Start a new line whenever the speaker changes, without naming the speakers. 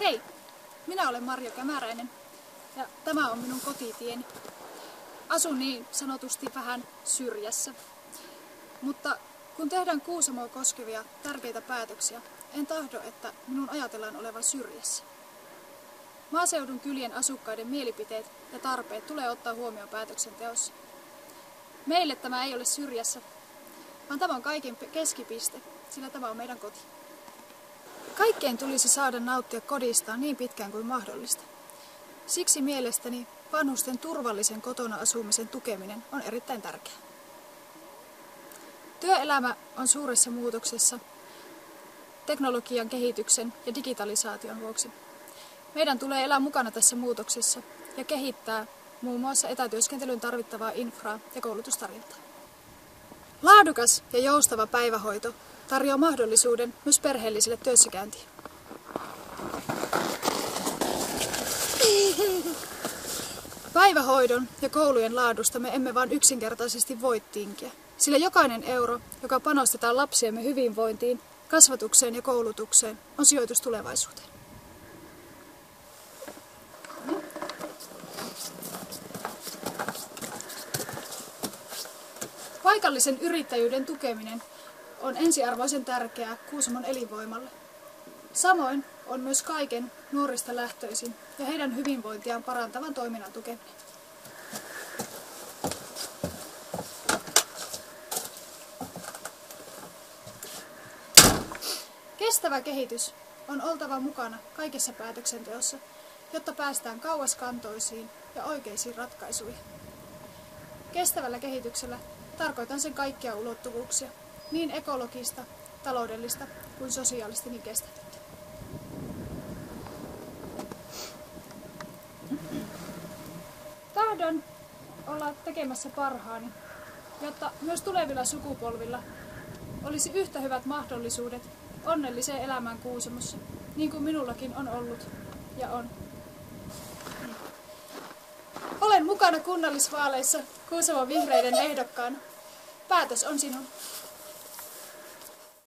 Hei, minä olen Marjo Kämäräinen ja tämä on minun kotitieni. Asun niin sanotusti vähän syrjässä, mutta kun tehdään Kuusamoa koskevia tärkeitä päätöksiä, en tahdo, että minun ajatellaan olevan syrjässä. Maaseudun kylien asukkaiden mielipiteet ja tarpeet tulee ottaa huomioon päätöksenteossa. Meille tämä ei ole syrjässä, vaan tämä on kaiken keskipiste, sillä tämä on meidän koti. Kaikkien tulisi saada nauttia kodistaan niin pitkään kuin mahdollista. Siksi mielestäni vanhusten turvallisen kotona asumisen tukeminen on erittäin tärkeää. Työelämä on suuressa muutoksessa teknologian kehityksen ja digitalisaation vuoksi. Meidän tulee elää mukana tässä muutoksessa ja kehittää muun muassa etätyöskentelyyn tarvittavaa infraa ja koulutustarjontaa. Laadukas ja joustava päivähoito tarjoaa mahdollisuuden myös perheellisille työssäkäyntiin. Päivähoidon ja koulujen laadusta me emme vain yksinkertaisesti voi tinkiä, sillä jokainen euro, joka panostetaan lapsiemme hyvinvointiin, kasvatukseen ja koulutukseen, on sijoitus tulevaisuuteen. Paikallisen yrittäjyyden tukeminen on ensiarvoisen tärkeää Kuusamon elinvoimalle. Samoin on myös kaiken nuorista lähtöisin ja heidän hyvinvointiaan parantavan toiminnan tukeminen. Kestävä kehitys on oltava mukana kaikessa päätöksenteossa, jotta päästään kauaskantoisiin ja oikeisiin ratkaisuihin. Kestävällä kehityksellä tarkoitan sen kaikkia ulottuvuuksia, niin ekologista, taloudellista kuin sosiaalistakin kestävyyttä. Tahdon olla tekemässä parhaani, jotta myös tulevilla sukupolvilla olisi yhtä hyvät mahdollisuudet onnelliseen elämään Kuusamossa, niin kuin minullakin on ollut ja on. Olen mukana kunnallisvaaleissa Kuusamon vihreiden ehdokkaana. Päätös on sinun.